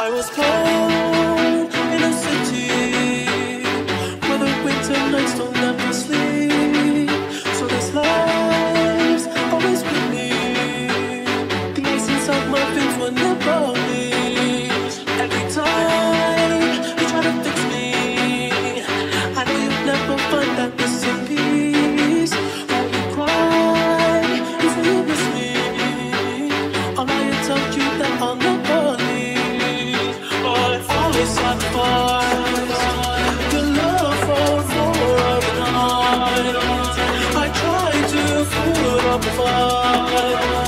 I was born in a city where the winter nights don't let me sleep. So this life's always with me. The ice inside my veins will never leave. Every time you try to fix me, I know you'll never find that missing piece. All you cry is when you miss me. I'll lie and tell you that I'll never leave. But always sacrifice your love for a night. I try to put up a fight.